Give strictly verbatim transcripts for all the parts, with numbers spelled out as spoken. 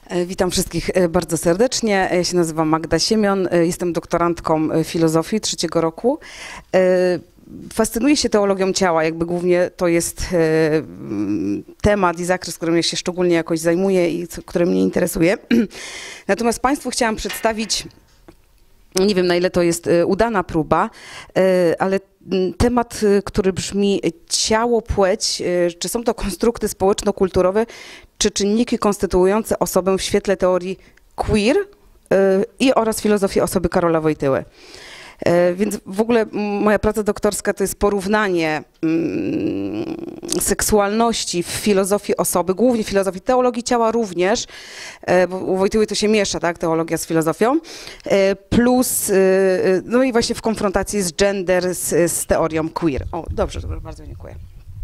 Witam wszystkich bardzo serdecznie. Ja się nazywam Magda Siemion, jestem doktorantką filozofii trzeciego roku. Fascynuję się teologią ciała, jakby głównie to jest temat i zakres, którym ja się szczególnie jakoś zajmuję i który mnie interesuje. Natomiast Państwu chciałam przedstawić, nie wiem na ile to jest udana próba, ale temat, który brzmi ciało, płeć, czy są to konstrukty społeczno-kulturowe, czy czynniki konstytuujące osobę w świetle teorii queer i oraz filozofii osoby Karola Wojtyły. Więc w ogóle moja praca doktorska to jest porównanie mm, seksualności w filozofii osoby, głównie filozofii, teologii ciała również, bo u Wojtyły to się miesza, tak, teologia z filozofią, plus, no i właśnie w konfrontacji z gender, z, z teorią queer. O, dobrze, dobrze, bardzo dziękuję.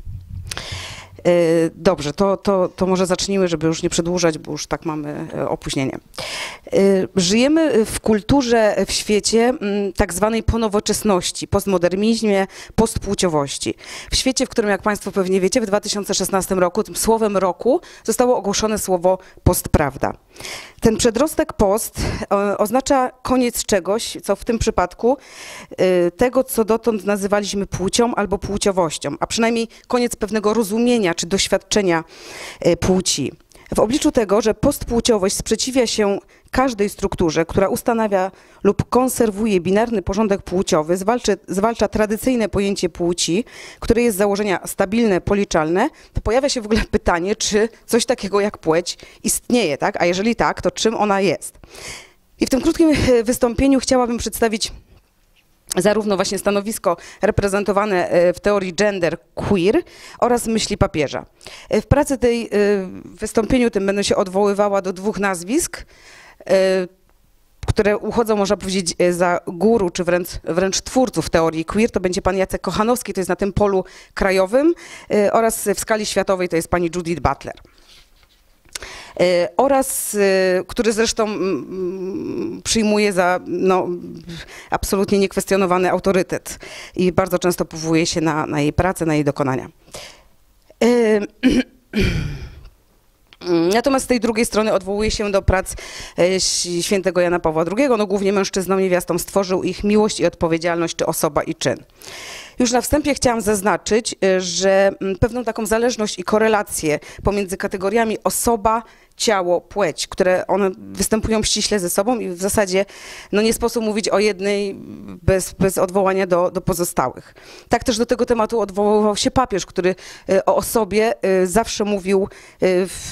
Dobrze, to, to, to może zacznijmy, żeby już nie przedłużać, bo już tak mamy opóźnienie. Żyjemy w kulturze, w świecie tak zwanej ponowoczesności, postmodernizmie, postpłciowości. W świecie, w którym, jak Państwo pewnie wiecie, w dwa tysiące szesnastym roku, tym słowem roku, zostało ogłoszone słowo postprawda. Ten przedrostek post oznacza koniec czegoś, co w tym przypadku tego, co dotąd nazywaliśmy płcią albo płciowością, a przynajmniej koniec pewnego rozumienia czy doświadczenia płci. W obliczu tego, że postpłciowość sprzeciwia się każdej strukturze, która ustanawia lub konserwuje binarny porządek płciowy, zwalcza, zwalcza tradycyjne pojęcie płci, które jest z założenia stabilne, policzalne, to pojawia się w ogóle pytanie, czy coś takiego jak płeć istnieje, tak? A jeżeli tak, to czym ona jest? I w tym krótkim wystąpieniu chciałabym przedstawić zarówno właśnie stanowisko reprezentowane w teorii gender queer oraz myśli papieża. W pracy tej, w wystąpieniu tym będę się odwoływała do dwóch nazwisk, które uchodzą, można powiedzieć, za guru, czy wręcz, wręcz twórców teorii queer. To będzie pan Jacek Kochanowski, to jest na tym polu krajowym, oraz w skali światowej to jest pani Judith Butler. Oraz, który zresztą przyjmuje za no, absolutnie niekwestionowany autorytet i bardzo często powołuje się na, na jej pracę, na jej dokonania. Natomiast z tej drugiej strony odwołuje się do prac świętego Jana Pawła drugiego. No, głównie mężczyznom, niewiastom stworzył ich miłość i odpowiedzialność, czy osoba i czyn. Już na wstępie chciałam zaznaczyć, że pewną taką zależność i korelację pomiędzy kategoriami osoba, ciało, płeć, które one występują ściśle ze sobą i w zasadzie no, nie sposób mówić o jednej bez, bez odwołania do, do pozostałych. Tak też do tego tematu odwoływał się papież, który o osobie zawsze mówił w,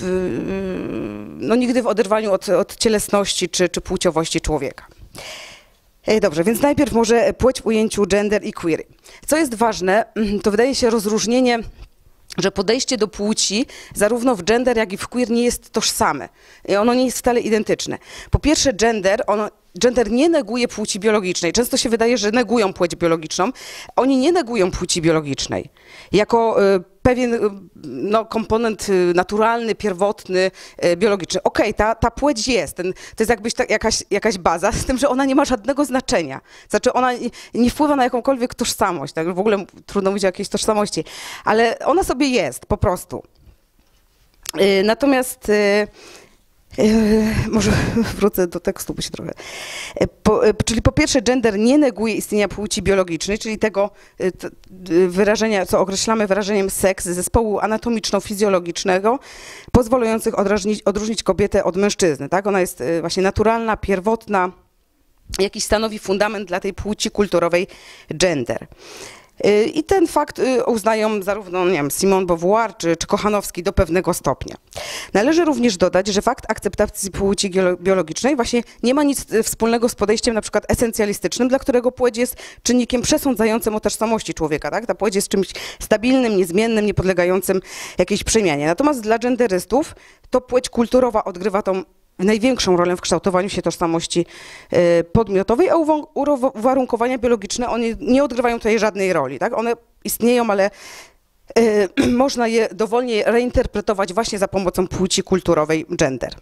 no, nigdy w oderwaniu od, od cielesności czy, czy płciowości człowieka. Dobrze, więc najpierw może płeć w ujęciu gender i queer. Co jest ważne, to wydaje się rozróżnienie, że podejście do płci zarówno w gender, jak i w queer nie jest tożsame. I ono nie jest wcale identyczne. Po pierwsze gender, ono, gender nie neguje płci biologicznej. Często się wydaje, że negują płeć biologiczną. Oni nie negują płci biologicznej. Jako y, pewien y, no, komponent y, naturalny, pierwotny, y, biologiczny. Okej, okay, ta, ta płeć jest. Ten, to jest jakbyś ta, jakaś, jakaś baza, z tym, że ona nie ma żadnego znaczenia. Znaczy ona nie, nie wpływa na jakąkolwiek tożsamość. Tak? W ogóle trudno mówić o jakiejś tożsamości. Ale ona sobie jest, po prostu. Y, natomiast... Y, Może wrócę do tekstu, bo się trochę... Po, czyli po pierwsze gender nie neguje istnienia płci biologicznej, czyli tego wyrażenia, co określamy wyrażeniem seks, zespołu anatomiczno-fizjologicznego, pozwalających odróżnić, odróżnić kobietę od mężczyzny. Tak? Ona jest właśnie naturalna, pierwotna, jakiś stanowi fundament dla tej płci kulturowej gender. I ten fakt uznają zarówno nie wiem, Simone Beauvoir czy, czy Kochanowski do pewnego stopnia. Należy również dodać, że fakt akceptacji płci biologicznej właśnie nie ma nic wspólnego z podejściem na przykład esencjalistycznym, dla którego płeć jest czynnikiem przesądzającym o tożsamości człowieka. Tak? Ta płeć jest czymś stabilnym, niezmiennym, niepodlegającym jakiejś przemianie. Natomiast dla genderystów to płeć kulturowa odgrywa tą największą rolę w kształtowaniu się tożsamości podmiotowej, a uwarunkowania biologiczne one nie odgrywają tutaj żadnej roli. Tak? One istnieją, ale y, można je dowolnie reinterpretować właśnie za pomocą płci kulturowej gender.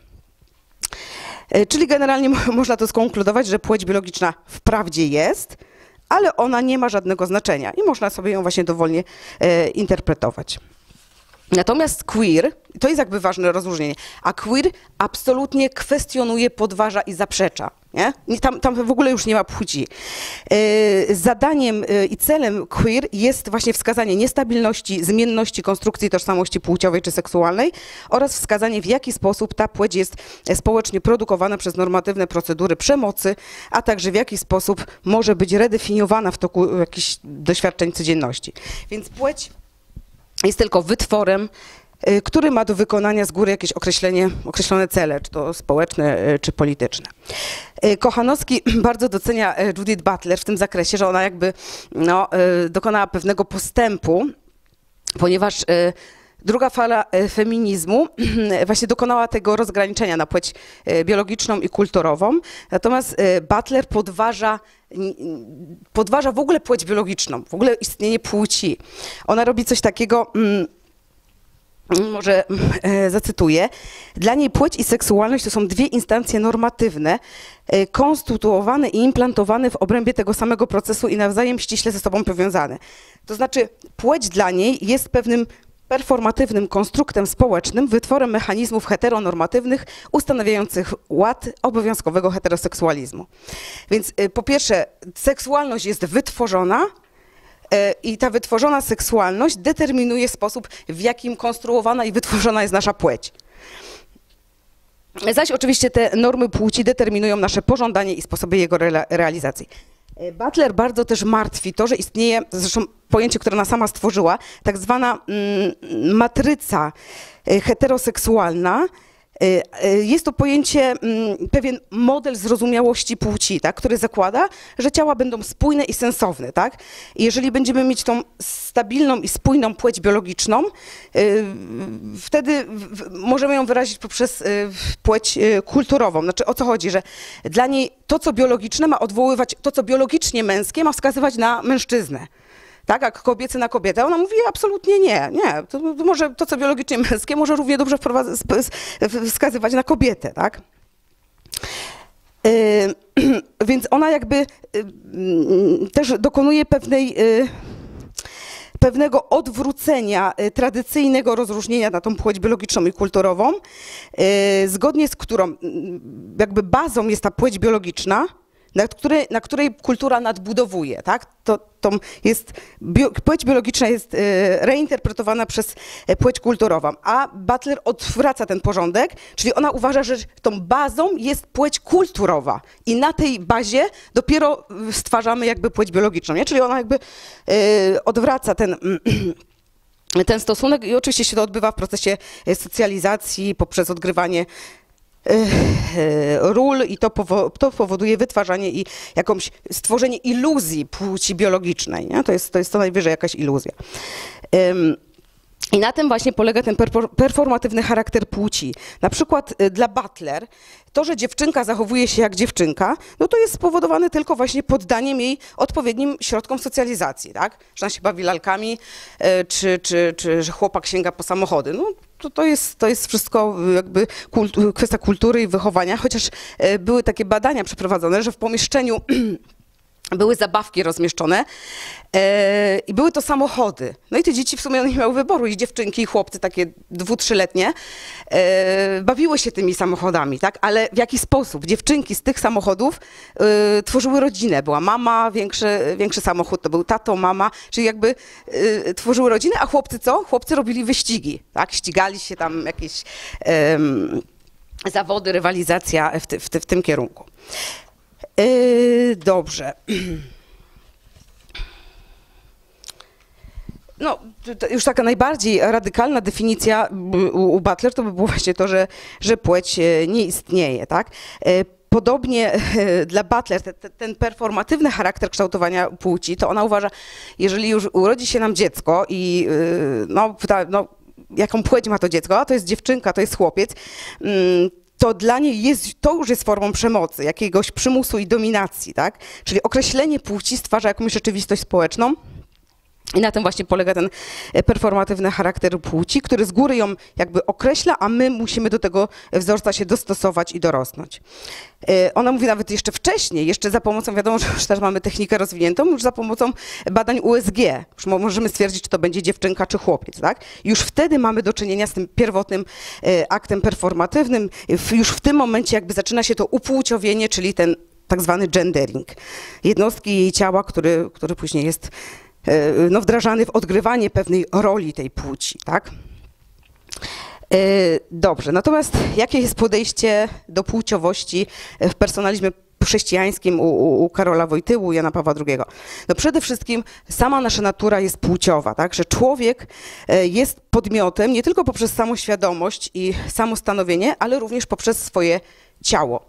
Y, czyli generalnie można to skonkludować, że płeć biologiczna wprawdzie jest, ale ona nie ma żadnego znaczenia i można sobie ją właśnie dowolnie y, interpretować. Natomiast queer, to jest jakby ważne rozróżnienie, a queer absolutnie kwestionuje, podważa i zaprzecza. Nie? Tam, tam w ogóle już nie ma płci. Yy, zadaniem yy, i celem queer jest właśnie wskazanie niestabilności, zmienności konstrukcji tożsamości płciowej czy seksualnej oraz wskazanie, w jaki sposób ta płeć jest społecznie produkowana przez normatywne procedury przemocy, a także w jaki sposób może być redefiniowana w toku jakichś doświadczeń codzienności. Więc płeć jest tylko wytworem, który ma do wykonania z góry jakieś określenie, określone cele, czy to społeczne, czy polityczne. Kochanowski bardzo docenia Judith Butler w tym zakresie, że ona jakby no, dokonała pewnego postępu, ponieważ druga fala feminizmu właśnie dokonała tego rozgraniczenia na płeć biologiczną i kulturową, natomiast Butler podważa podważa w ogóle płeć biologiczną, w ogóle istnienie płci. Ona robi coś takiego, może e, zacytuję. Dla niej płeć i seksualność to są dwie instancje normatywne, e, konstytuowane i implantowane w obrębie tego samego procesu i nawzajem ściśle ze sobą powiązane. To znaczy płeć dla niej jest pewnym performatywnym konstruktem społecznym, wytworem mechanizmów heteronormatywnych ustanawiających ład obowiązkowego heteroseksualizmu. Więc e, po pierwsze seksualność jest wytworzona, i ta wytworzona seksualność determinuje sposób, w jakim konstruowana i wytworzona jest nasza płeć. Zaś oczywiście te normy płci determinują nasze pożądanie i sposoby jego re realizacji. Butler bardzo też martwi to, że istnieje, zresztą pojęcie, które ona sama stworzyła, tak zwana mm, matryca heteroseksualna. Jest to pojęcie, pewien model zrozumiałości płci, tak, który zakłada, że ciała będą spójne i sensowne. Tak? I jeżeli będziemy mieć tą stabilną i spójną płeć biologiczną, wtedy możemy ją wyrazić poprzez płeć kulturową. Znaczy o co chodzi, że dla niej to, co biologiczne ma odwoływać, to, co biologicznie męskie ma wskazywać na mężczyznę. Tak, jak kobiety na kobietę. Ona mówi absolutnie nie, nie. To, to może to, co biologicznie męskie, może równie dobrze wskazywać na kobietę, tak? Yy, więc ona jakby yy, też dokonuje pewnej, yy, pewnego odwrócenia yy, tradycyjnego rozróżnienia na tą płeć biologiczną i kulturową, yy, zgodnie z którą yy, jakby bazą jest ta płeć biologiczna, na której, na której kultura nadbudowuje, tak? To, to jest, bio, płeć biologiczna jest y, reinterpretowana przez y, płeć kulturową, a Butler odwraca ten porządek, czyli ona uważa, że tą bazą jest płeć kulturowa i na tej bazie dopiero stwarzamy jakby płeć biologiczną, nie? Czyli ona jakby y, odwraca ten ten stosunek i oczywiście się to odbywa w procesie socjalizacji poprzez odgrywanie ról i to, powo to powoduje wytwarzanie i jakąś stworzenie iluzji płci biologicznej. Nie? To jest, to jest co najwyżej jakaś iluzja. Um, I na tym właśnie polega ten performatywny charakter płci. Na przykład dla Butler to, że dziewczynka zachowuje się jak dziewczynka, no to jest spowodowane tylko właśnie poddaniem jej odpowiednim środkom socjalizacji, tak? Że ona się bawi lalkami, czy, czy, czy że chłopak sięga po samochody. No, to, to, jest, to jest wszystko jakby kultu, kwestia kultury i wychowania, chociaż były takie badania przeprowadzone, że w pomieszczeniu były zabawki rozmieszczone e, i były to samochody. No i te dzieci w sumie nie miały wyboru, i dziewczynki, i chłopcy takie dwu-, trzyletnie e, bawiły się tymi samochodami, tak? Ale w jaki sposób? Dziewczynki z tych samochodów e, tworzyły rodzinę. Była mama, większy, większy samochód, to był tato, mama, czyli jakby e, tworzyły rodzinę, a chłopcy co? Chłopcy robili wyścigi, tak? Ścigali się tam jakieś e, zawody, rywalizacja w, ty, w, ty, w tym kierunku. Yy, dobrze. No, to już taka najbardziej radykalna definicja u, u Butler to by było właśnie to, że, że płeć nie istnieje, tak? Podobnie dla Butler te, te, ten performatywny charakter kształtowania płci, to ona uważa, jeżeli już urodzi się nam dziecko i no, ta, no, jaką płeć ma to dziecko, a to jest dziewczynka, to jest chłopiec, to dla niej jest, to już jest formą przemocy, jakiegoś przymusu i dominacji, tak? Czyli określenie płci stwarza jakąś rzeczywistość społeczną, I na tym właśnie polega ten performatywny charakter płci, który z góry ją jakby określa, a my musimy do tego wzorca się dostosować i dorosnąć. Ona mówi nawet jeszcze wcześniej, jeszcze za pomocą, wiadomo, że już też mamy technikę rozwiniętą, już za pomocą badań U S G. Już możemy stwierdzić, czy to będzie dziewczynka, czy chłopiec, tak? Już wtedy mamy do czynienia z tym pierwotnym aktem performatywnym. Już w tym momencie jakby zaczyna się to upłciowienie, czyli ten tak zwany gendering. Jednostki jej ciała, który, który później jest no, wdrażany w odgrywanie pewnej roli tej płci, tak? Dobrze, natomiast jakie jest podejście do płciowości w personalizmie chrześcijańskim u, u, u Karola Wojtyły, Jana Pawła drugiego? No przede wszystkim sama nasza natura jest płciowa, tak? Że człowiek jest podmiotem nie tylko poprzez samoświadomość i samostanowienie, ale również poprzez swoje ciało.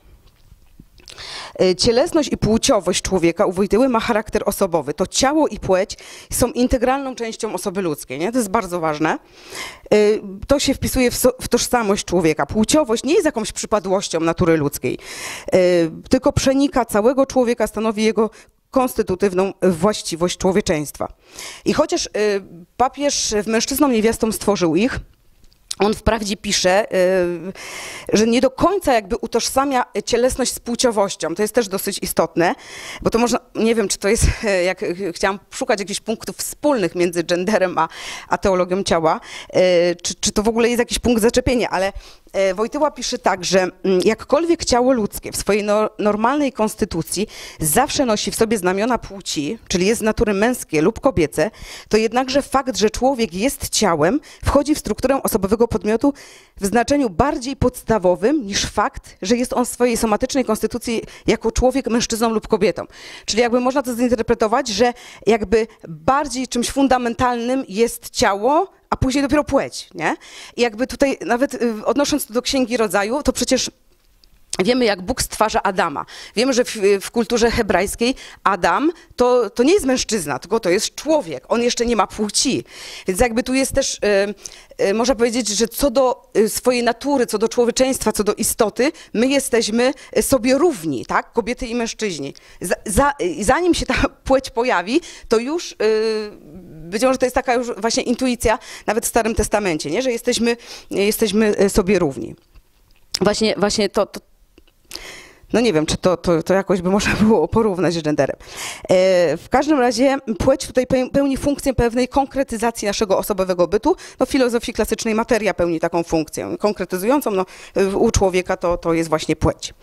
Cielesność i płciowość człowieka u Wojtyły ma charakter osobowy. To ciało i płeć są integralną częścią osoby ludzkiej. Nie? To jest bardzo ważne. To się wpisuje w, so, w tożsamość człowieka. Płciowość nie jest jakąś przypadłością natury ludzkiej, tylko przenika całego człowieka, stanowi jego konstytutywną właściwość człowieczeństwa. I chociaż papież w Mężczyznom niewiastom stworzył ich, on wprawdzie pisze, że nie do końca jakby utożsamia cielesność z płciowością. To jest też dosyć istotne, bo to można, nie wiem, czy to jest, jak chciałam szukać jakichś punktów wspólnych między genderem a, a teologią ciała, czy, czy to w ogóle jest jakiś punkt zaczepienia, ale Wojtyła pisze tak, że jakkolwiek ciało ludzkie w swojej no, normalnej konstytucji zawsze nosi w sobie znamiona płci, czyli jest z natury męskie lub kobiece, to jednakże fakt, że człowiek jest ciałem, wchodzi w strukturę osobowego podmiotu w znaczeniu bardziej podstawowym niż fakt, że jest on w swojej somatycznej konstytucji jako człowiek mężczyzną lub kobietą. Czyli jakby można to zinterpretować, że jakby bardziej czymś fundamentalnym jest ciało, a później dopiero płeć, nie? I jakby tutaj nawet odnosząc to do Księgi Rodzaju, to przecież wiemy, jak Bóg stwarza Adama. Wiemy, że w, w kulturze hebrajskiej Adam to, to nie jest mężczyzna, tylko to jest człowiek. On jeszcze nie ma płci. Więc jakby tu jest też, y, y, można powiedzieć, że co do y, swojej natury, co do człowieczeństwa, co do istoty, my jesteśmy sobie równi, tak? Kobiety i mężczyźni. Za, za, zanim się ta płeć pojawi, to już y, być może to jest taka już właśnie intuicja, nawet w Starym Testamencie, nie? Że jesteśmy, jesteśmy sobie równi. Właśnie, właśnie to, to no nie wiem, czy to, to, to jakoś by można było porównać z genderem. E, w każdym razie płeć tutaj pełni funkcję pewnej konkretyzacji naszego osobowego bytu. No, w filozofii klasycznej materia pełni taką funkcję konkretyzującą. No, u człowieka to, to jest właśnie płeć.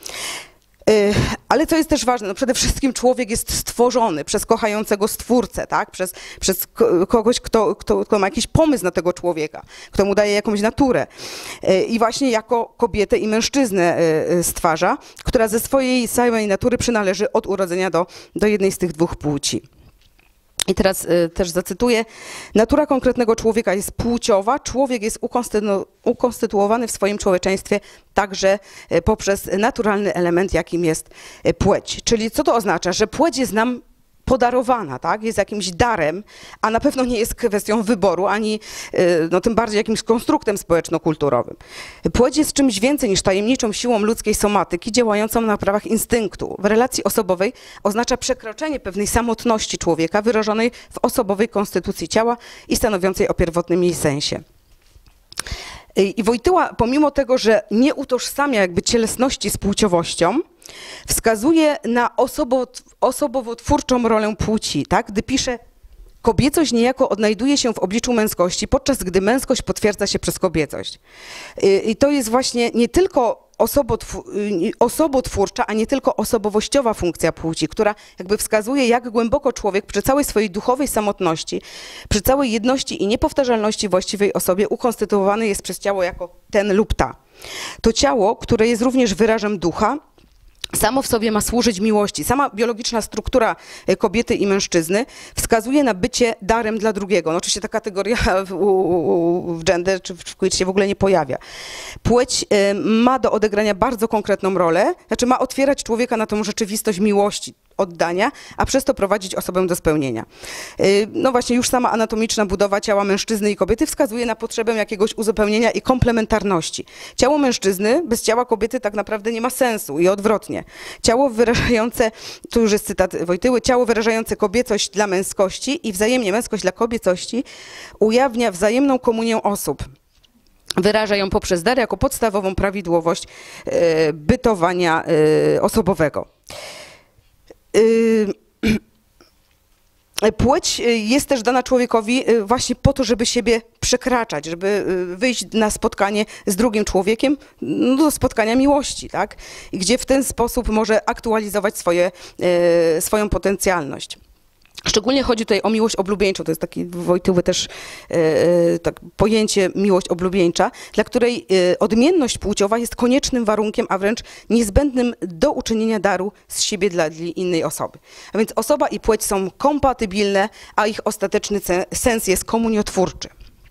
Ale co jest też ważne, no przede wszystkim człowiek jest stworzony przez kochającego Stwórcę, tak? przez, przez kogoś, kto, kto, kto ma jakiś pomysł na tego człowieka, kto mu daje jakąś naturę. I właśnie jako kobietę i mężczyznę stwarza, która ze swojej samej natury przynależy od urodzenia do, do jednej z tych dwóch płci. I teraz y, też zacytuję. Natura konkretnego człowieka jest płciowa, człowiek jest ukonstytu ukonstytuowany w swoim człowieczeństwie także y, poprzez naturalny element, jakim jest y, płeć. Czyli co to oznacza? Że płeć jest nam podarowana, tak? Jest jakimś darem, a na pewno nie jest kwestią wyboru, ani no, tym bardziej jakimś konstruktem społeczno-kulturowym. Płeć jest czymś więcej niż tajemniczą siłą ludzkiej somatyki działającą na prawach instynktu. W relacji osobowej oznacza przekroczenie pewnej samotności człowieka wyrażonej w osobowej konstytucji ciała i stanowiącej o pierwotnym jej sensie. I Wojtyła, pomimo tego, że nie utożsamia jakby cielesności z płciowością, wskazuje na osobo, osobowotwórczą rolę płci, tak? Gdy pisze, kobiecość niejako odnajduje się w obliczu męskości, podczas gdy męskość potwierdza się przez kobiecość. I to jest właśnie nie tylko osobotwórcza, a nie tylko osobowościowa funkcja płci, która jakby wskazuje, jak głęboko człowiek przy całej swojej duchowej samotności, przy całej jedności i niepowtarzalności właściwej osobie ukonstytuowany jest przez ciało jako ten lub ta. To ciało, które jest również wyrazem ducha, samo w sobie ma służyć miłości. Sama biologiczna struktura kobiety i mężczyzny wskazuje na bycie darem dla drugiego. No oczywiście ta kategoria w, u, w gender czy w queer się w ogóle nie pojawia. Płeć y, ma do odegrania bardzo konkretną rolę, znaczy ma otwierać człowieka na tą rzeczywistość miłości, oddania, a przez to prowadzić osobę do spełnienia. No właśnie, już sama anatomiczna budowa ciała mężczyzny i kobiety wskazuje na potrzebę jakiegoś uzupełnienia i komplementarności. Ciało mężczyzny bez ciała kobiety tak naprawdę nie ma sensu i odwrotnie. Ciało wyrażające, tu już jest cytat Wojtyły, ciało wyrażające kobiecość dla męskości i wzajemnie męskość dla kobiecości ujawnia wzajemną komunię osób. Wyraża ją poprzez dar jako podstawową prawidłowość e, bytowania e, osobowego. E, płeć jest też dana człowiekowi właśnie po to, żeby siebie przekraczać, żeby wyjść na spotkanie z drugim człowiekiem, no do spotkania miłości, tak? I gdzie w ten sposób może aktualizować swoje, e, swoją potencjalność. Szczególnie chodzi tutaj o miłość oblubieńczą, to jest takie Wojtyły też e, tak, pojęcie miłość oblubieńcza, dla której e, odmienność płciowa jest koniecznym warunkiem, a wręcz niezbędnym do uczynienia daru z siebie dla, dla innej osoby. A więc osoba i płeć są kompatybilne, a ich ostateczny sens jest komuniotwórczy.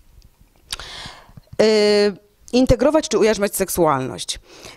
E, Integrować czy ujarzmiać seksualność.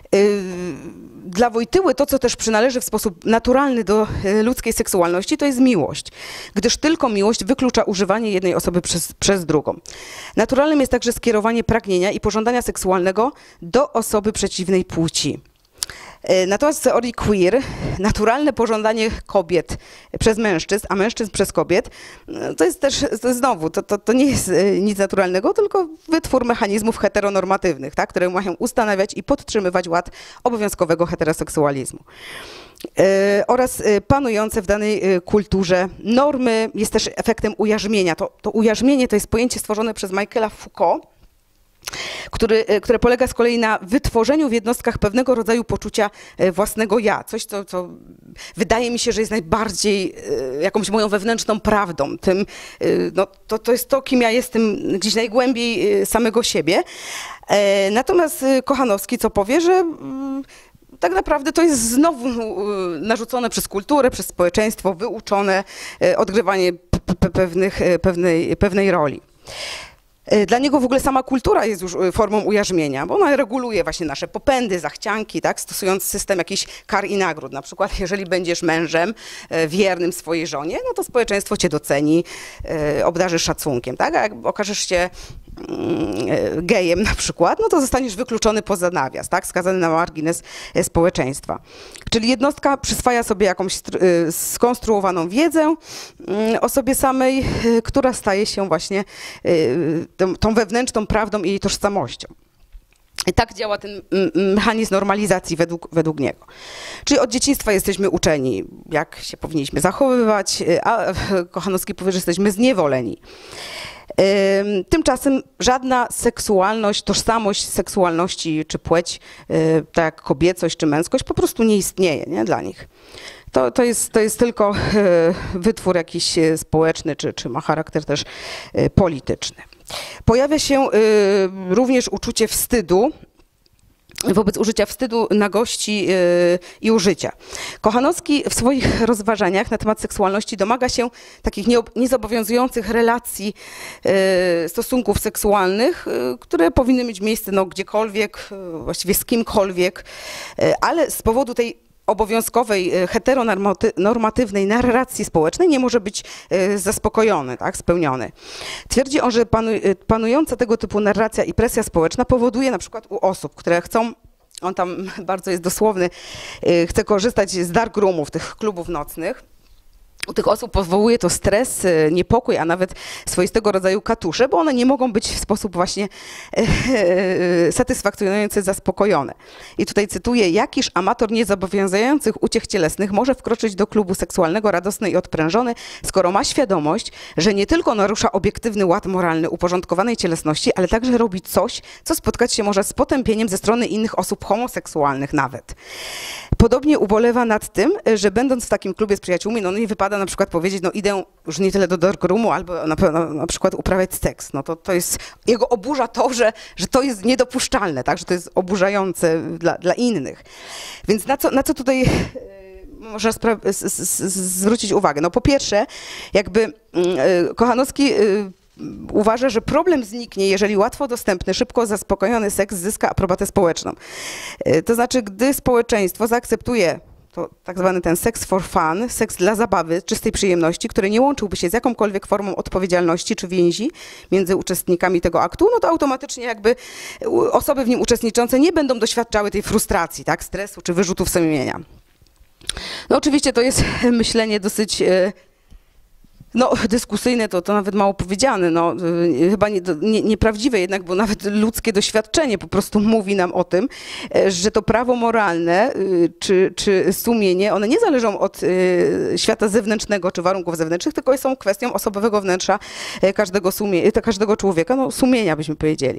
Dla Wojtyły to, co też przynależy w sposób naturalny do ludzkiej seksualności, to jest miłość, gdyż tylko miłość wyklucza używanie jednej osoby przez, przez drugą. Naturalnym jest także skierowanie pragnienia i pożądania seksualnego do osoby przeciwnej płci. Natomiast w teorii queer naturalne pożądanie kobiet przez mężczyzn, a mężczyzn przez kobiet, to jest też, to jest znowu, to, to, to nie jest nic naturalnego, tylko wytwór mechanizmów heteronormatywnych, tak, które mają ustanawiać i podtrzymywać ład obowiązkowego heteroseksualizmu. Yy, oraz panujące w danej kulturze normy jest też efektem ujarzmienia. To, to ujarzmienie to jest pojęcie stworzone przez Michaela Foucault, Który, które polega z kolei na wytworzeniu w jednostkach pewnego rodzaju poczucia własnego ja. Coś, co, co wydaje mi się, że jest najbardziej jakąś moją wewnętrzną prawdą. Tym, no, to, to jest to, kim ja jestem gdzieś najgłębiej samego siebie. Natomiast Kochanowski co powie, że tak naprawdę to jest znowu narzucone przez kulturę, przez społeczeństwo, wyuczone odgrywanie pewnych, pewnej, pewnej roli. Dla niego w ogóle sama kultura jest już formą ujarzmienia, bo ona reguluje właśnie nasze popędy, zachcianki, tak, stosując system jakichś kar i nagród. Na przykład, jeżeli będziesz mężem wiernym swojej żonie, no to społeczeństwo cię doceni, obdarzy szacunkiem, tak? A jak okażesz się gejem na przykład, no to zostaniesz wykluczony poza nawias, tak? Skazany na margines społeczeństwa. Czyli jednostka przyswaja sobie jakąś skonstruowaną wiedzę o sobie samej, która staje się właśnie tą, tą wewnętrzną prawdą i jej tożsamością. I tak działa ten mechanizm normalizacji według, według niego. Czyli od dzieciństwa jesteśmy uczeni, jak się powinniśmy zachowywać, a Kochanowski powie, że jesteśmy zniewoleni. Tymczasem żadna seksualność, tożsamość seksualności czy płeć, tak jak kobiecość czy męskość, po prostu nie istnieje, nie, dla nich. To, to, jest, to jest tylko wytwór jakiś społeczny, czy, czy ma charakter też polityczny. Pojawia się również uczucie wstydu wobec użycia wstydu, nagości yy, i użycia. Kochanowski w swoich rozważaniach na temat seksualności domaga się takich niezobowiązujących relacji, yy, stosunków seksualnych, yy, które powinny mieć miejsce no, gdziekolwiek, yy, właściwie z kimkolwiek, yy, ale z powodu tej obowiązkowej, heteronormatywnej narracji społecznej nie może być zaspokojony, tak, spełniony. Twierdzi on, że panu, panująca tego typu narracja i presja społeczna powoduje na przykład u osób, które chcą, on tam bardzo jest dosłowny, chce korzystać z dark roomów, tych klubów nocnych. U tych osób powoduje to stres, niepokój, a nawet swoistego rodzaju katusze, bo one nie mogą być w sposób właśnie satysfakcjonujący zaspokojone. I tutaj cytuję, jakiż amator niezobowiązujących uciech cielesnych może wkroczyć do klubu seksualnego radosny i odprężony, skoro ma świadomość, że nie tylko narusza obiektywny ład moralny uporządkowanej cielesności, ale także robi coś, co spotkać się może z potępieniem ze strony innych osób homoseksualnych nawet. Podobnie ubolewa nad tym, że będąc w takim klubie z przyjaciółmi, no nie wypada na przykład powiedzieć, no idę już nie tyle do darkroomu, albo na, na, na przykład uprawiać seks. No to, to jest, jego oburza to, że, że to jest niedopuszczalne, tak, że to jest oburzające dla, dla innych. Więc na co, na co tutaj yy, można zwrócić uwagę? No po pierwsze, jakby yy, Kochanowski yy, uważa, że problem zniknie, jeżeli łatwo dostępny, szybko zaspokojony seks zyska aprobatę społeczną. To znaczy, gdy społeczeństwo zaakceptuje to tak zwany ten sex for fun, seks dla zabawy, czystej przyjemności, który nie łączyłby się z jakąkolwiek formą odpowiedzialności czy więzi między uczestnikami tego aktu, no to automatycznie jakby osoby w nim uczestniczące nie będą doświadczały tej frustracji, tak, stresu czy wyrzutów sumienia. No oczywiście to jest myślenie dosyć no, dyskusyjne, to, to nawet mało powiedziane, no, chyba nie, nie, nieprawdziwe jednak, bo nawet ludzkie doświadczenie po prostu mówi nam o tym, że to prawo moralne czy, czy sumienie, one nie zależą od świata zewnętrznego czy warunków zewnętrznych, tylko są kwestią osobowego wnętrza każdego, sumie, każdego człowieka, no sumienia byśmy powiedzieli.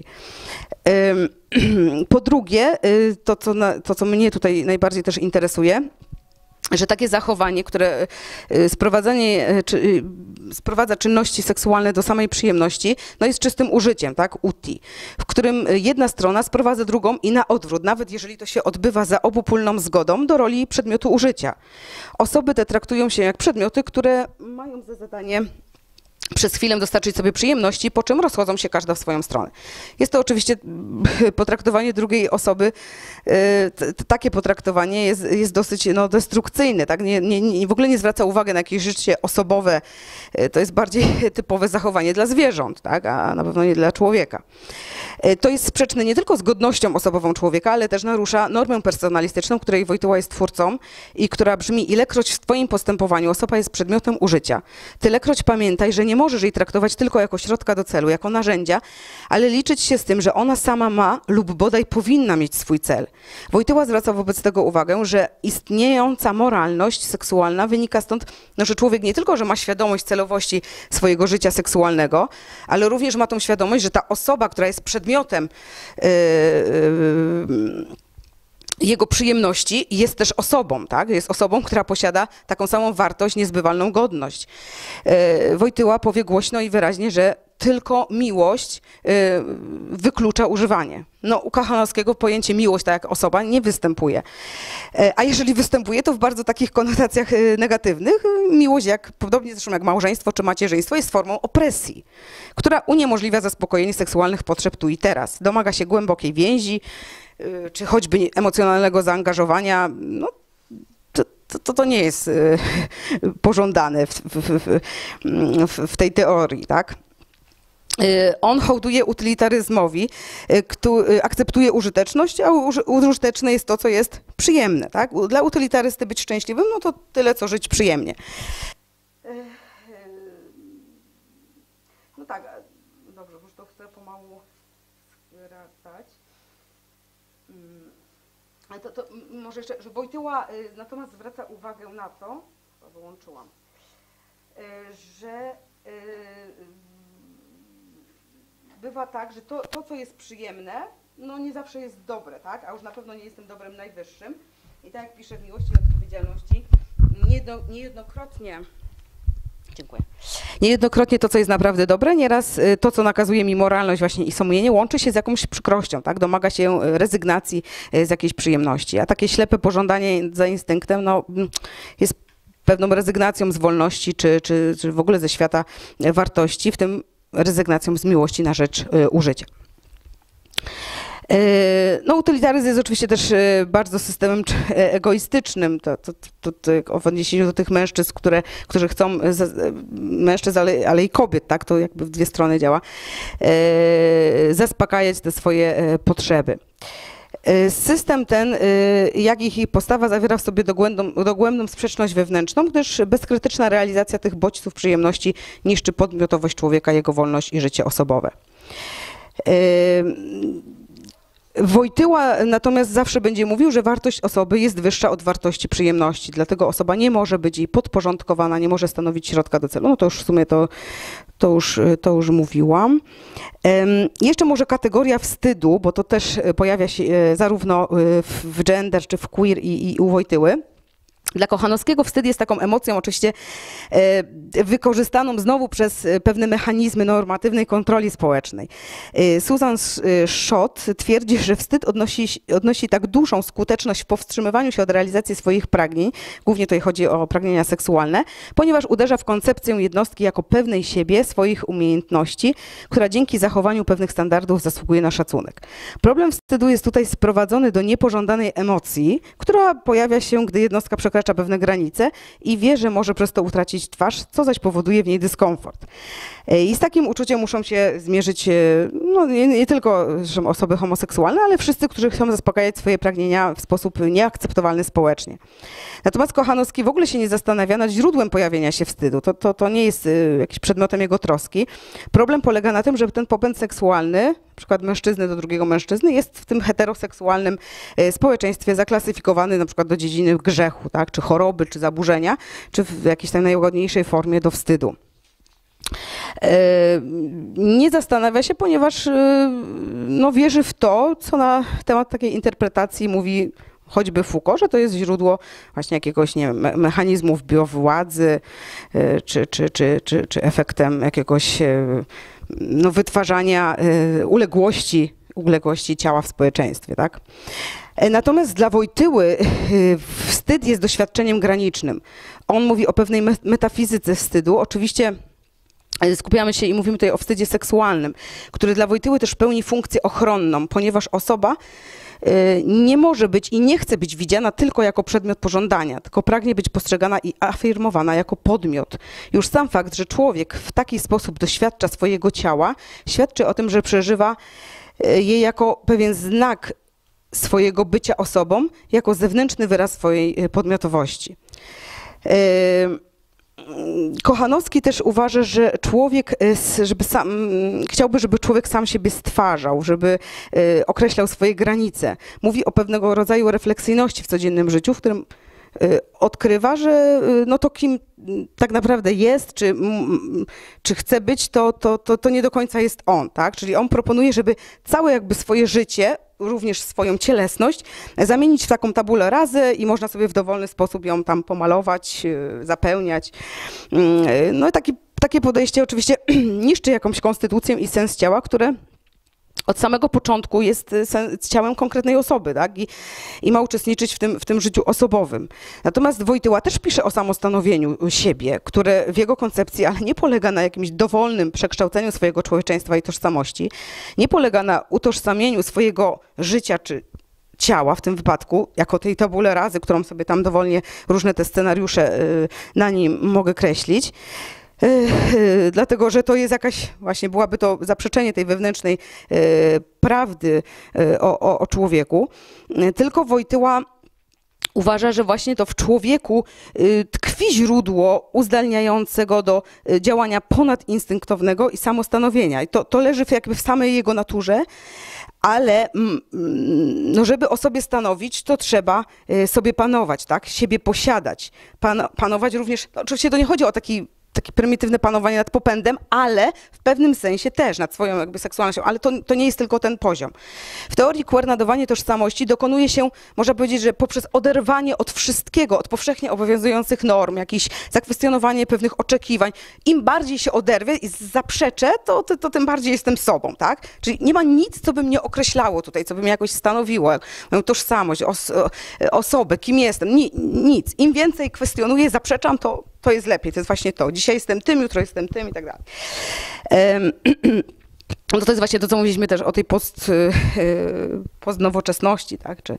Po drugie, to co, na, to co mnie tutaj najbardziej też interesuje, że takie zachowanie, które sprowadzanie, czy, sprowadza czynności seksualne do samej przyjemności, no jest czystym użyciem, tak, uti, w którym jedna strona sprowadza drugą i na odwrót, nawet jeżeli to się odbywa za obopólną zgodą, do roli przedmiotu użycia. Osoby te traktują się jak przedmioty, które mają za zadanie przez chwilę dostarczyć sobie przyjemności, po czym rozchodzą się każda w swoją stronę. Jest to oczywiście potraktowanie drugiej osoby, t, t, takie potraktowanie jest, jest dosyć no, destrukcyjne, tak? Nie, nie, nie, w ogóle nie zwraca uwagi na jakieś życie osobowe, to jest bardziej typowe zachowanie dla zwierząt, tak? A na pewno nie dla człowieka. To jest sprzeczne nie tylko z godnością osobową człowieka, ale też narusza normę personalistyczną, której Wojtyła jest twórcą i która brzmi: ilekroć w twoim postępowaniu osoba jest przedmiotem użycia, tylekroć pamiętaj, że nie możesz jej traktować tylko jako środka do celu, jako narzędzia, ale liczyć się z tym, że ona sama ma lub bodaj powinna mieć swój cel. Wojtyła zwraca wobec tego uwagę, że istniejąca moralność seksualna wynika stąd, no, że człowiek nie tylko, że ma świadomość celowości swojego życia seksualnego, ale również ma tą świadomość, że ta osoba, która jest przedmiotem yy, yy, jego przyjemności, jest też osobą, tak? Jest osobą, która posiada taką samą wartość, niezbywalną godność. Yy, Wojtyła powie głośno i wyraźnie, że tylko miłość yy, wyklucza używanie. No, u Kochanowskiego pojęcie miłość, tak jak osoba, nie występuje. Yy, a jeżeli występuje, to w bardzo takich konotacjach yy, negatywnych. Miłość, jak, podobnie zresztą jak małżeństwo czy macierzyństwo, jest formą opresji, która uniemożliwia zaspokojenie seksualnych potrzeb tu i teraz. Domaga się głębokiej więzi, yy, czy choćby emocjonalnego zaangażowania. No, to, to, to nie jest yy, pożądane w, w, w, w, w tej teorii, tak? On hołduje utylitaryzmowi, który akceptuje użyteczność, a użyteczne jest to, co jest przyjemne. Tak? Dla utylitarysty być szczęśliwym, no to tyle, co żyć przyjemnie. No tak, dobrze, już to chcę pomału skracać. Ale to, to może jeszcze, że Wojtyła natomiast zwraca uwagę na to, to wyłączyłam, że bywa tak, że to, to, co jest przyjemne, no nie zawsze jest dobre, tak? A już na pewno nie jestem dobrem najwyższym. I tak jak pisze w Miłości i Odpowiedzialności, niejedno, niejednokrotnie, dziękuję, niejednokrotnie to, co jest naprawdę dobre, nieraz to, co nakazuje mi moralność właśnie i sumienie, łączy się z jakąś przykrością, tak? Domaga się rezygnacji z jakiejś przyjemności. A takie ślepe pożądanie za instynktem, no, jest pewną rezygnacją z wolności, czy, czy, czy w ogóle ze świata wartości, w tym rezygnacją z miłości na rzecz y, użycia. Y, no, utylitaryzm jest oczywiście też y, bardzo systemem egoistycznym, to, to, to, to w odniesieniu do tych mężczyzn, które, którzy chcą, z, mężczyzn, ale, ale i kobiet, tak, to jakby w dwie strony działa, y, zaspokajać te swoje y, potrzeby. System ten, jak i ich postawa, zawiera w sobie dogłębną, dogłębną sprzeczność wewnętrzną, gdyż bezkrytyczna realizacja tych bodźców przyjemności niszczy podmiotowość człowieka, jego wolność i życie osobowe. Wojtyła natomiast zawsze będzie mówił, że wartość osoby jest wyższa od wartości przyjemności, dlatego osoba nie może być jej podporządkowana, nie może stanowić środka do celu. No to już w sumie to, to, już, to już mówiłam. Jeszcze może kategoria wstydu, bo to też pojawia się zarówno w gender czy w queer i, i u Wojtyły. Dla Kochanowskiego wstyd jest taką emocją oczywiście e, wykorzystaną znowu przez pewne mechanizmy normatywnej kontroli społecznej. E, Susan Schott twierdzi, że wstyd odnosi, odnosi tak dużą skuteczność w powstrzymywaniu się od realizacji swoich pragnień, głównie tutaj chodzi o pragnienia seksualne, ponieważ uderza w koncepcję jednostki jako pewnej siebie, swoich umiejętności, która dzięki zachowaniu pewnych standardów zasługuje na szacunek. Problem wstydu jest tutaj sprowadzony do niepożądanej emocji, która pojawia się, gdy jednostka przekracza pewne granice i wie, że może przez to utracić twarz, co zaś powoduje w niej dyskomfort. I z takim uczuciem muszą się zmierzyć no, nie, nie tylko osoby homoseksualne, ale wszyscy, którzy chcą zaspokajać swoje pragnienia w sposób nieakceptowalny społecznie. Natomiast Kochanowski w ogóle się nie zastanawia nad źródłem pojawienia się wstydu. To, to, to nie jest jakiś przedmiotem jego troski. Problem polega na tym, że ten popęd seksualny, na przykład mężczyzny do drugiego mężczyzny, jest w tym heteroseksualnym społeczeństwie zaklasyfikowany na przykład do dziedziny grzechu, tak? Czy choroby, czy zaburzenia, czy w jakiejś tam najłagodniejszej formie do wstydu. Nie zastanawia się, ponieważ no, wierzy w to, co na temat takiej interpretacji mówi choćby Foucault, że to jest źródło właśnie jakiegoś, nie wiem, mechanizmów biowładzy, czy, czy, czy, czy, czy efektem jakiegoś no, wytwarzania uległości, uległości ciała w społeczeństwie, tak? Natomiast dla Wojtyły wstyd jest doświadczeniem granicznym. On mówi o pewnej metafizyce wstydu. Oczywiście skupiamy się i mówimy tutaj o wstydzie seksualnym, który dla Wojtyły też pełni funkcję ochronną, ponieważ osoba nie może być i nie chce być widziana tylko jako przedmiot pożądania, tylko pragnie być postrzegana i afirmowana jako podmiot. Już sam fakt, że człowiek w taki sposób doświadcza swojego ciała, świadczy o tym, że przeżywa je jako pewien znak swojego bycia osobą, jako zewnętrzny wyraz swojej podmiotowości. Kochanowski też uważa, że człowiek, żeby sam, chciałby, żeby człowiek sam siebie stwarzał, żeby określał swoje granice. Mówi o pewnego rodzaju refleksyjności w codziennym życiu, w którym odkrywa, że no to kim tak naprawdę jest, czy, czy chce być, to, to, to, to nie do końca jest on, tak? Czyli on proponuje, żeby całe jakby swoje życie, również swoją cielesność, zamienić w taką tabulę razy i można sobie w dowolny sposób ją tam pomalować, zapełniać. No i taki, takie podejście oczywiście niszczy jakąś konstytucję i sens ciała, które od samego początku jest ciałem konkretnej osoby, tak? I, i ma uczestniczyć w tym, w tym życiu osobowym. Natomiast Wojtyła też pisze o samostanowieniu siebie, które w jego koncepcji ale nie polega na jakimś dowolnym przekształceniu swojego człowieczeństwa i tożsamości, nie polega na utożsamieniu swojego życia czy ciała w tym wypadku, jako tej tabule razy, którą sobie tam dowolnie różne te scenariusze na nim mogę kreślić. Yy, dlatego, że to jest jakaś, właśnie byłaby to zaprzeczenie tej wewnętrznej yy, prawdy yy, o, o, o człowieku. Yy, tylko Wojtyła uważa, że właśnie to w człowieku yy, tkwi źródło uzdalniającego do yy, działania ponadinstynktownego i samostanowienia. I to, to leży w, jakby w samej jego naturze. Ale no, żeby o sobie stanowić, to trzeba sobie panować, tak? Siebie posiadać. Pan, panować również, no, oczywiście to nie chodzi o taki takie prymitywne panowanie nad popędem, ale w pewnym sensie też nad swoją jakby seksualnością, ale to, to nie jest tylko ten poziom. W teorii queer nadawanie tożsamości dokonuje się, można powiedzieć, że poprzez oderwanie od wszystkiego, od powszechnie obowiązujących norm, jakieś zakwestionowanie pewnych oczekiwań. Im bardziej się oderwę i zaprzeczę, to, to, to tym bardziej jestem sobą, tak? Czyli nie ma nic, co by mnie określało tutaj, co by mnie jakoś stanowiło, moją tożsamość, os, osobę, kim jestem, Ni, nic. Im więcej kwestionuję, zaprzeczam, to to jest lepiej, to jest właśnie to. Dzisiaj jestem tym, jutro jestem tym i tak dalej. No to jest właśnie to, co mówiliśmy też o tej post, postnowoczesności, tak? Czy,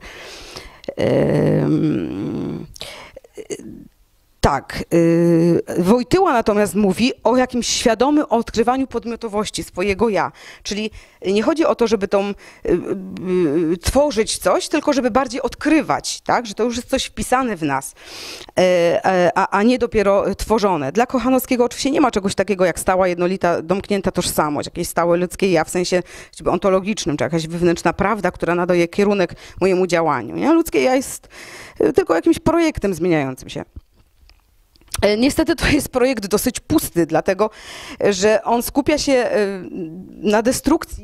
tak. Wojtyła natomiast mówi o jakimś świadomym odkrywaniu podmiotowości swojego ja. Czyli nie chodzi o to, żeby tą, tworzyć coś, tylko żeby bardziej odkrywać, tak? Że to już jest coś wpisane w nas, a, a nie dopiero tworzone. Dla Kochanowskiego oczywiście nie ma czegoś takiego jak stała, jednolita, domknięta tożsamość, jakieś stałe ludzkie ja w sensie ontologicznym, czy jakaś wewnętrzna prawda, która nadaje kierunek mojemu działaniu. Nie? Ludzkie ja jest tylko jakimś projektem zmieniającym się. Niestety to jest projekt dosyć pusty, dlatego że on skupia się na destrukcji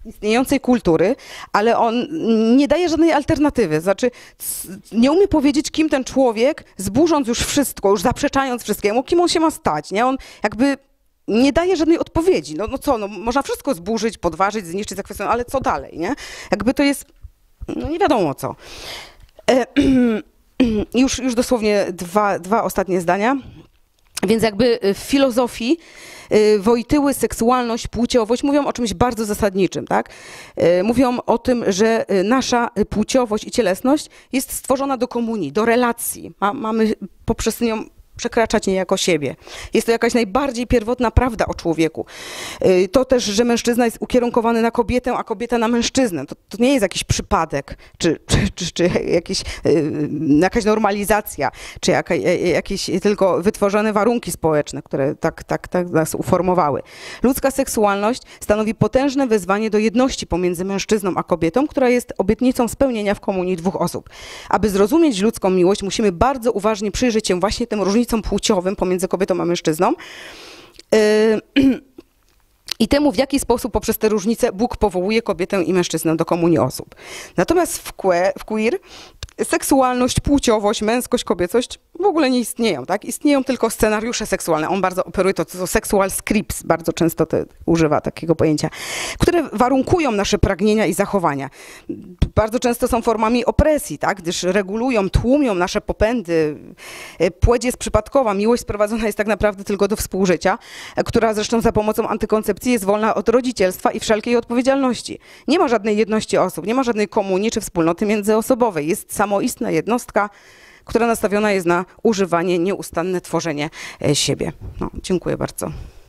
istniejącej kultury, ale on nie daje żadnej alternatywy. Znaczy, nie umie powiedzieć, kim ten człowiek, zburząc już wszystko, już zaprzeczając wszystkiemu, kim on się ma stać, nie? On jakby nie daje żadnej odpowiedzi. No, no co, no, można wszystko zburzyć, podważyć, zniszczyć, zakwestionować, ale co dalej, nie? Jakby to jest, no nie wiadomo co. E, już, już dosłownie dwa, dwa ostatnie zdania. Więc jakby w filozofii Wojtyły, seksualność, płciowość mówią o czymś bardzo zasadniczym, tak? Mówią o tym, że nasza płciowość i cielesność jest stworzona do komunii, do relacji. Ma, mamy poprzez nią przekraczać niejako siebie. Jest to jakaś najbardziej pierwotna prawda o człowieku. To też, że mężczyzna jest ukierunkowany na kobietę, a kobieta na mężczyznę. To, to nie jest jakiś przypadek, czy, czy, czy, czy jakiś, jakaś normalizacja, czy jaka, jakieś tylko wytworzone warunki społeczne, które tak, tak, tak nas uformowały. Ludzka seksualność stanowi potężne wezwanie do jedności pomiędzy mężczyzną a kobietą, która jest obietnicą spełnienia w komunii dwóch osób. Aby zrozumieć ludzką miłość, musimy bardzo uważnie przyjrzeć się właśnie tym różnicom płciowym pomiędzy kobietą a mężczyzną yy, i temu, w jaki sposób poprzez te różnice Bóg powołuje kobietę i mężczyznę do komunii osób. Natomiast w, que, w queer seksualność, płciowość, męskość, kobiecość w ogóle nie istnieją, tak? Istnieją tylko scenariusze seksualne. On bardzo operuje to, to sexual scripts, bardzo często te, używa takiego pojęcia, które warunkują nasze pragnienia i zachowania. Bardzo często są formami opresji, tak? Gdyż regulują, tłumią nasze popędy. Płeć jest przypadkowa, miłość sprowadzona jest tak naprawdę tylko do współżycia, która zresztą za pomocą antykoncepcji jest wolna od rodzicielstwa i wszelkiej odpowiedzialności. Nie ma żadnej jedności osób, nie ma żadnej komunii czy wspólnoty międzyosobowej. Jest samoistna jednostka, która nastawiona jest na używanie, nieustanne tworzenie siebie. No, dziękuję bardzo.